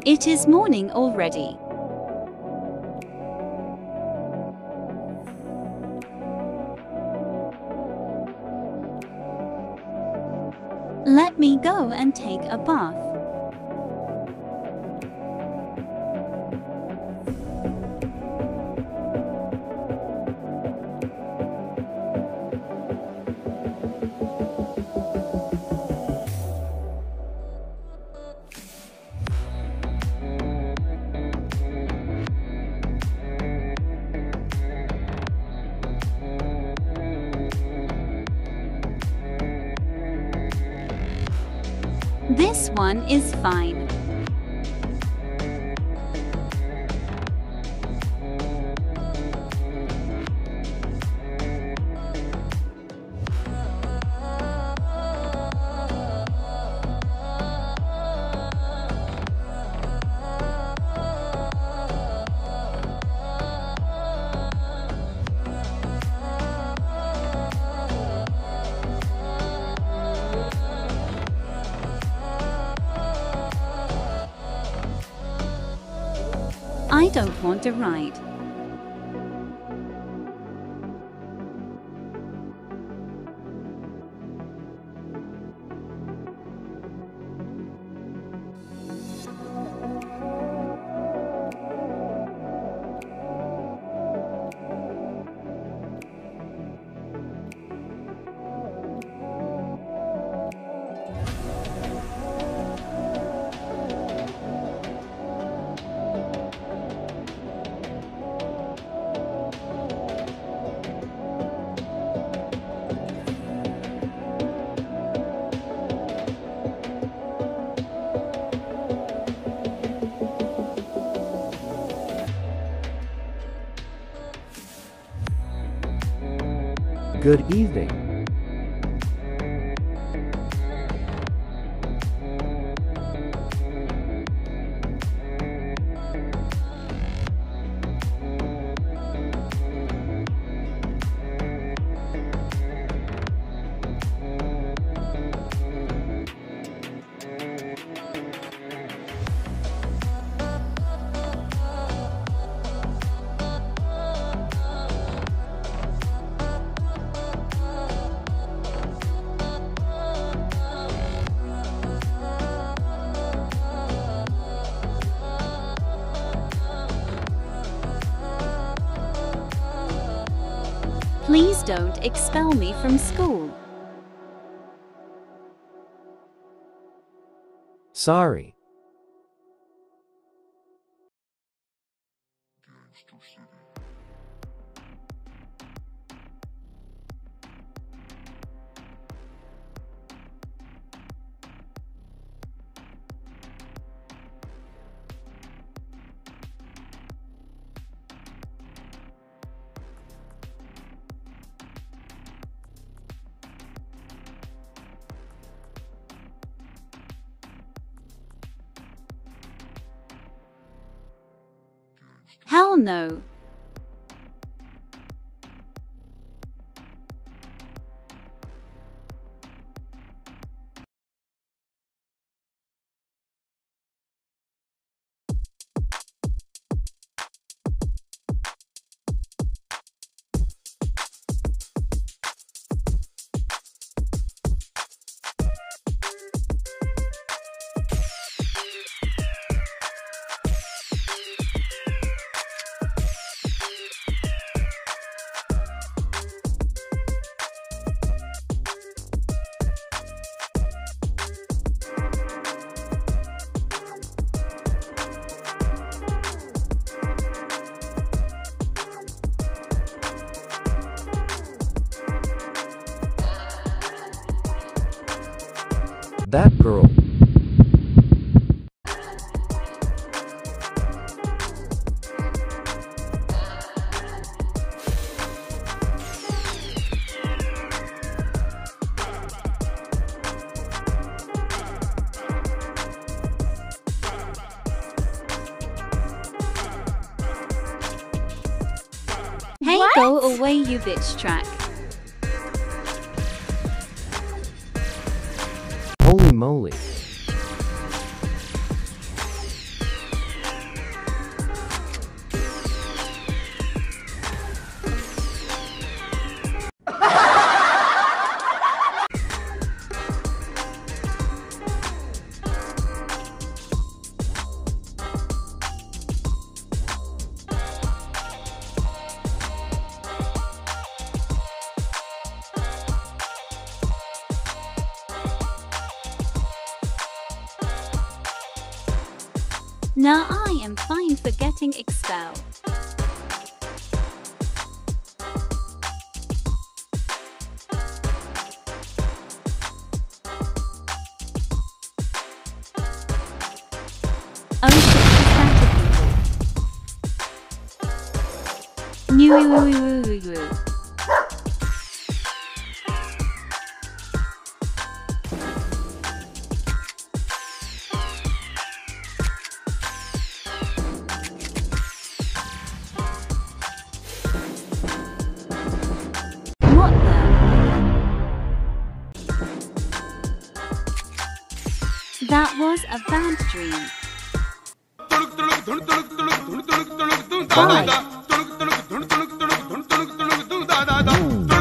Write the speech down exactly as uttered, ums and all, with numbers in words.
It is morning already. Let me go and take a bath. This one is fine. I don't want a ride. Good evening. Please don't expel me from school. Sorry. Hell no. That girl. Hey, What? go away, you bitch track. Holy moly. Now I am fine for getting expelled. Oh shit, is that a people? New woo woo woo woo woo. What the? That was a bad dream. Bye.